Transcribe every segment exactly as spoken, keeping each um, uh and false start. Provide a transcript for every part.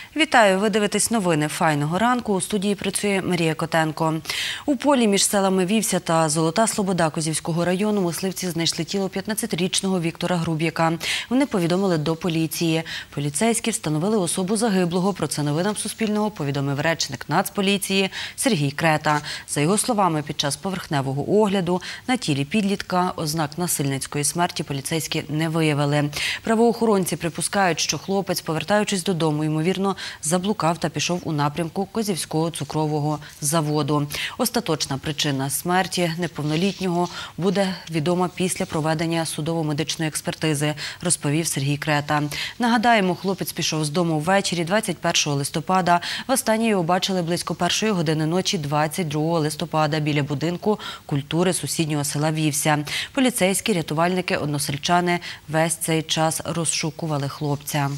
Вітаю! Ви дивитесь новини «Файного ранку». У студії працює Марія Котенко. У полі між селами Вівся та Золота Слобода Козівського району мисливці знайшли тіло п'ятнадцятирічного Віктора Груб'яка. Вони повідомили до поліції. Поліцейські встановили особу загиблого. Про це новинам Суспільного повідомив речник Нацполіції Сергій Крета. За його словами, під час поверхневого огляду на тілі підлітка ознак насильницької смерті поліцейські не виявили. Правоохоронці припускають, що хлопець, повертаючись додому, ймовірно, заблукав та пішов у напрямку Козівського цукрового заводу. Остаточна причина смерті неповнолітнього буде відома після проведення судово-медичної експертизи, розповів Сергій Крета. Нагадаємо, хлопець пішов з дому ввечері двадцять першого листопада. Востаннє його бачили близько першої години ночі двадцять другого листопада біля будинку культури сусіднього села Вівся. Поліцейські, рятувальники, односельчани весь цей час розшукували хлопця.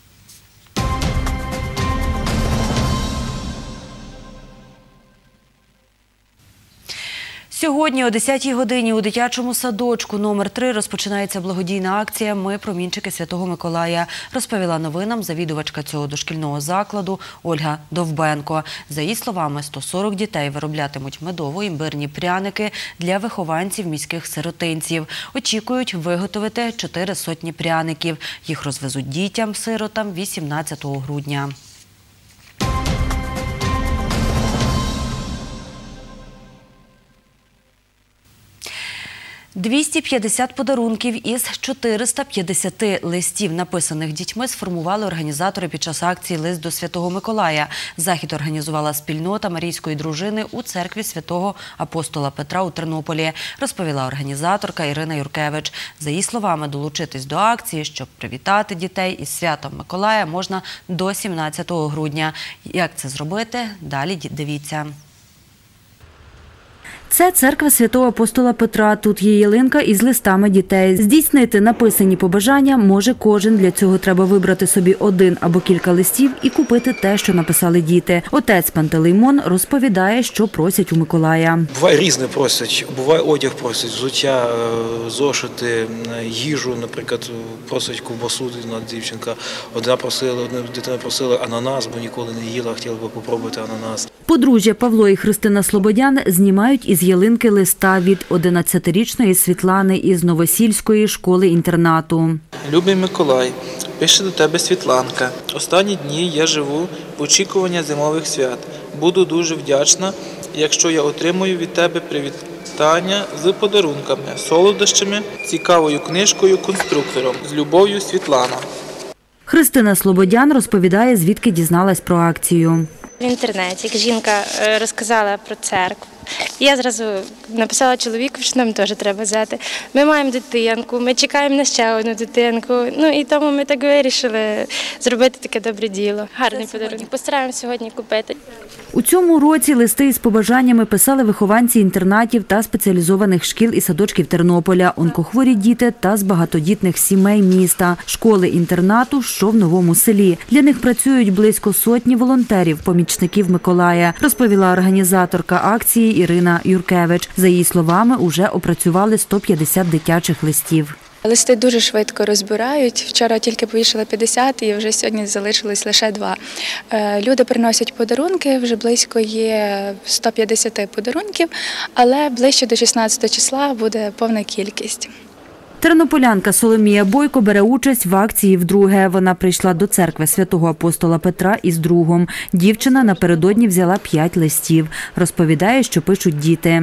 Сьогодні о десятій годині у дитячому садочку номер три розпочинається благодійна акція «Ми промінчики Святого Миколая», розповіла новинам завідувачка цього дошкільного закладу Ольга Довбенко. За її словами, сто сорок дітей вироблятимуть медово-імбирні пряники для вихованців міських сиротинців. Очікують виготовити чотири сотні пряників. Їх розвезуть дітям-сиротам вісімнадцятого грудня. двісті п'ятдесят подарунків із чотириста п'ятдесят листів, написаних дітьми, сформували організатори під час акції «Лист до Святого Миколая». Захід організувала спільнота Марійської дружини у церкві Святого Апостола Петра у Тернополі, розповіла організаторка Ірина Юркевич. За її словами, долучитись до акції, щоб привітати дітей із святом Миколая, можна до сімнадцятого грудня. Як це зробити? Далі дивіться. Це церква Святого Апостола Петра. Тут є ялинка із листами дітей. Здійснити написані побажання може кожен. Для цього треба вибрати собі один або кілька листів і купити те, що написали діти. Отець Пантелеймон розповідає, що просять у Миколая. Буває різне просять. Буває одяг просять, взуття, зошити, їжу, наприклад, просять ковбасу, одна дівчинка. Одна просила, одна дитина просила ананас, бо ніколи не їла, хотіла би попробувати ананас. Подружжя Павло і Христина Слободян знімають із ялинки листа від одинадцятирічної Світлани із Новосільської школи-інтернату. «Любий Миколай, пише до тебе Світланка. Останні дні я живу в очікуванні зимових свят. Буду дуже вдячна, якщо я отримую від тебе привітання з подарунками, солодощами, цікавою книжкою, конструктором. З любов'ю, Світлана». Христина Слободян розповідає, звідки дізналась про акцію. В інтернеті жінка розказала про церкву. Я зразу написала чоловіку, що нам теж треба взяти. Ми маємо дитинку, ми чекаємо на ще одну дитинку. Ну і тому ми так вирішили зробити таке добре діло. Гарний подарунок. Постараємося сьогодні купити. У цьому році листи із побажаннями писали вихованці інтернатів та спеціалізованих шкіл і садочків Тернополя, онкохворі діти та з багатодітних сімей міста, школи-інтернату, що в Новому Селі. Для них працюють близько сотні волонтерів, помічників Миколая, розповіла організаторка акції Ірина Юркевич. За її словами, уже опрацювали сто п'ятдесят дитячих листів. Листи дуже швидко розбирають. Вчора тільки повішали п'ятдесят і вже сьогодні залишилось лише два. Люди приносять подарунки, вже близько є сто п'ятдесят подарунків, але ближче до шістнадцятого числа буде повна кількість. Тернополянка Соломія Бойко бере участь в акції вдруге. Вона прийшла до церкви Святого Апостола Петра із другом. Дівчина напередодні взяла п'ять листів. Розповідає, що пишуть діти.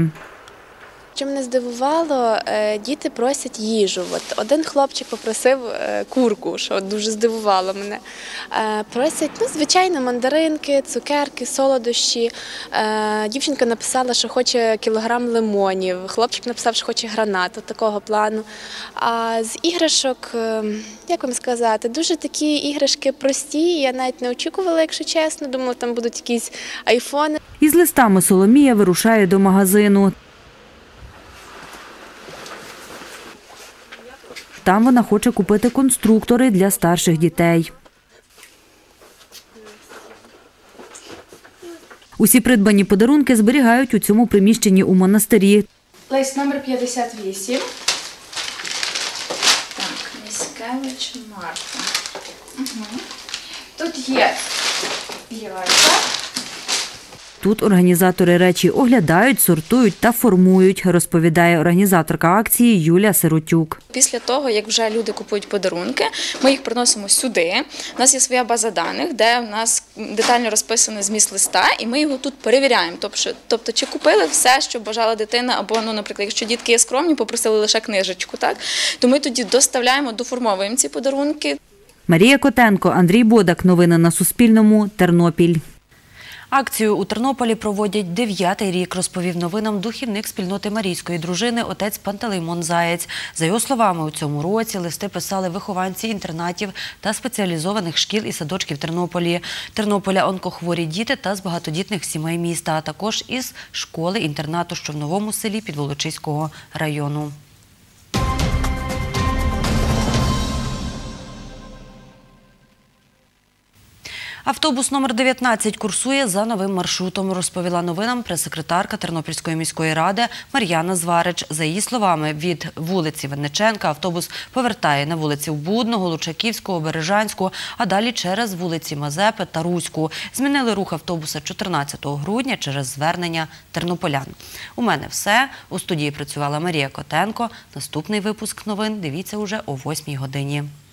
Що мене здивувало, діти просять їжу. От один хлопчик попросив курку, що дуже здивувало мене. Просять, ну, звичайно, мандаринки, цукерки, солодощі. Дівчинка написала, що хоче кілограм лимонів. Хлопчик написав, що хоче гранату такого плану. А з іграшок, як вам сказати, дуже такі іграшки прості. Я навіть не очікувала, якщо чесно. Думала, там будуть якісь айфони. Із листами Соломія вирушає до магазину. Там вона хоче купити конструктори для старших дітей. Усі придбані подарунки зберігають у цьому приміщенні у монастирі. Лист номер п'ятдесят вісім. Так, Міскевич Марта. Угу. Тут є яйця. Тут організатори речі оглядають, сортують та формують, розповідає організаторка акції Юлія Сиротюк. Після того, як вже люди купують подарунки, ми їх приносимо сюди. У нас є своя база даних, де у нас детально розписаний зміст листа, і ми його тут перевіряємо. Тобто, тобто чи купили все, що бажала дитина, або, ну, наприклад, якщо дітки є скромні, попросили лише книжечку, так, то ми тоді доставляємо, доформовуємо ці подарунки. Марія Котенко, Андрій Бодак. Новини на Суспільному. Тернопіль. Акцію у Тернополі проводять дев'ятий рік, розповів новинам духівник спільноти Марійської дружини отець Пантелеймон Заєць. За його словами, у цьому році листи писали вихованці інтернатів та спеціалізованих шкіл і садочків Тернополі. Тернополя онкохворі діти та з багатодітних сімей міста, а також із школи-інтернату, що в Новому Селі Підволочиського району. Автобус номер дев'ятнадцять курсує за новим маршрутом, розповіла новинам прес-секретарка Тернопільської міської ради Мар'яна Зварич. За її словами, від вулиці Винниченка автобус повертає на вулиці Будного, Лучаківського, Бережанську, а далі через вулиці Мазепи та Руську. Змінили рух автобуса чотирнадцятого грудня через звернення тернополян. У мене все. У студії працювала Марія Котенко. Наступний випуск новин дивіться уже о восьмій годині.